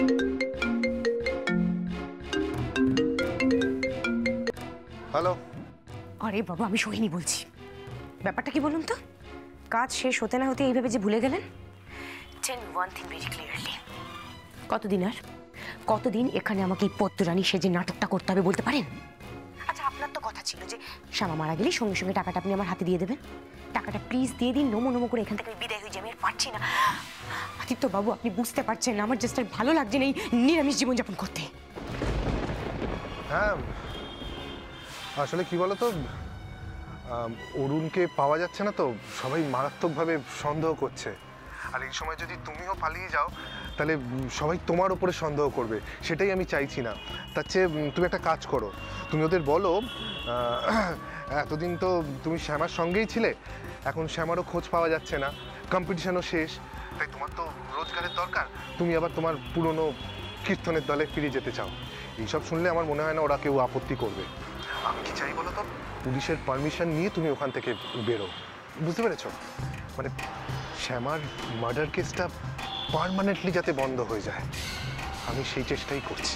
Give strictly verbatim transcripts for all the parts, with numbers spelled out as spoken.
Hello. আরে বাবা, আমি সোহিনী বলছি। ব্যাপারটা কি বলুন তো? কাজ শেষ হতে না হতে এইভাবে যে ভুলে গেলেন। Tell one thing very clearly. কতদিন আর কতদিন এখানে আমাকে এই পদ্মরানী সেজে নাটকটা করতে হবে বলতে পারেন? আচ্ছা, আপনার তো কথা ছিল যে শ্যামা মারা গেলে সঙ্গে সঙ্গে টাকাটা আপনি আমার হাতে দিয়ে দেবেন। টাকাটা প্লিজ দিয়ে দিন, নমো নমো করে এখান থেকে বিদায় হয়ে যাবে। আমি আর পারছি না। আদিত্য বাবু, আপনি বুঝতে পারছেন না আমার জাস্ট আর ভালো লাগছে না এই নিরামিষ জীবনযাপন করতে। হ্যাঁ, আসলে কি বলতো, অরুণকে পাওয়া যাচ্ছে না তো, সবাই মারাত্মকভাবে সন্দেহ করছে। আর এই সময় যদি তুমিও পালিয়ে যাও তাহলে সবাই তোমার উপরে সন্দেহ করবে, সেটাই আমি চাইছি না। তার চেয়ে তুমি একটা কাজ করো, তুমি ওদের বলো এতদিন তো তুমি শ্যামার সঙ্গেই ছিলে, এখন শ্যামারও খোঁজ পাওয়া যাচ্ছে না, কম্পিটিশনও শেষ, তাই তোমার তো রোজগারের দরকার, তুমি আবার তোমার পুরনো কীর্তনের দলে ফিরে যেতে চাও। এইসব শুনলে আমার মনে হয় না ওরা কেউ আপত্তি করবে। আমি কি চাই বলো তো, পুলিশের পারমিশন নিয়ে তুমি ওখান থেকে বেরো, বুঝতে পেরেছ? মানে শ্যামার মার্ডার কেসটা পার্মানেন্টলি যাতে বন্ধ হয়ে যায়, আমি সেই চেষ্টাই করছি।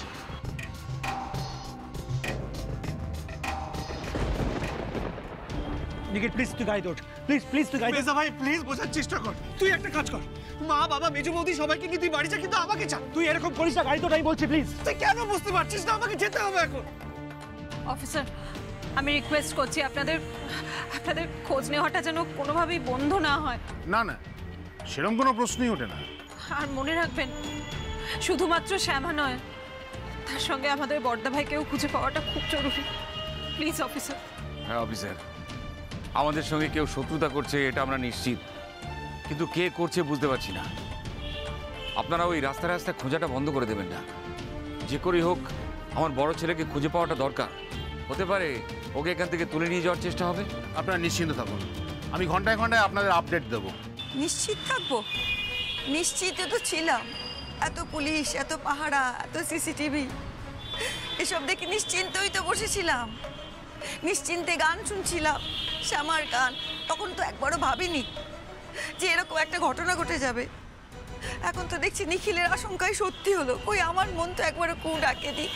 নিখিল, প্লিজ তুই গাড়ি ওঠ, প্লিজ প্লিজ তুই গাড়ি। মেজা ভাই প্লিজ বোঝার চেষ্টা কর। তুই একটা কাজ কর, মা বাবা মেজো বৌদি সবাইকে নিয়ে তুই বাড়ি যা, কিন্তু আমাকে চা। তুই এরকম করিস না, গাড়ি তো নাই বলছি, প্লিজ। তুই কেন বুঝতে পারছিস না? আমাকে যেতে হবে এখন। অফিসার, আমি রিকোয়েস্ট করছি আপনাদের আপনাদের খোঁজ নেওয়াটা যেন কোনোভাবেই বন্ধ না হয়। না না, সেরকম কোনো প্রশ্নই ওঠে না। আর মনে রাখবেন, শুধুমাত্র শ্যামা নয়, তার সঙ্গে আমাদের বড়দা ভাইকেও খুঁজে পাওয়াটা খুব জরুরি। Please officer. হ্যাঁ অফিসার, আমাদের সঙ্গে কেউ শত্রুতা করছে এটা আমরা নিশ্চিত, কিন্তু কে করছে বুঝতে পারছি না। আপনারা ওই রাস্তায় রাস্তায় খোঁজাটা বন্ধ করে দেবেন না। যে করেই হোক আমার বড় ছেলেকে খুঁজে পাওয়াটা দরকার। হতে পারে ওকে এখান থেকে তুলে নিয়ে যাওয়ার চেষ্টা হবে। আপনারা নিশ্চিন্ত থাকুন, আমি ঘন্টায় ঘন্টায় আপনাদের আপডেট দেবো। নিশ্চিত থাকবো? নিশ্চিত তো ছিলাম, এত পুলিশ, এত পাহারা, এত সিসিটিভি, এসব দেখে নিশ্চিন্তই তো বসেছিলাম, নিশ্চিন্তে গান শুনছিলাম, শ্যামার গান। তখন তো একবারও ভাবিনি যে এরকম একটা ঘটনা ঘটে যাবে। এখন তো দেখছি নিখিলের আশঙ্কাই সত্যি হলো। কই আমার মন তো একবারও কু ডাকে দি।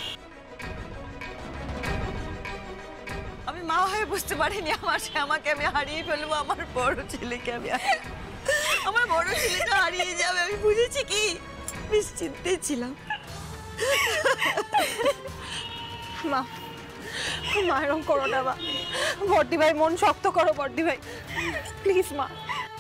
আমি মা হয়ে বুঝতে পারিনি আমার শ্যামাকে আমি হারিয়ে ফেলবো, আমার বড় ছেলেকে আমি আমার বড় ছেলেটা হারিয়ে যাবে। আমি বুঝেছি কি, নিশ্চিন্তে ছিলাম। মা, মা এরকম করো না মা। বড়দি ভাই, মন শক্ত করো বড়দি ভাই, প্লিজ মা।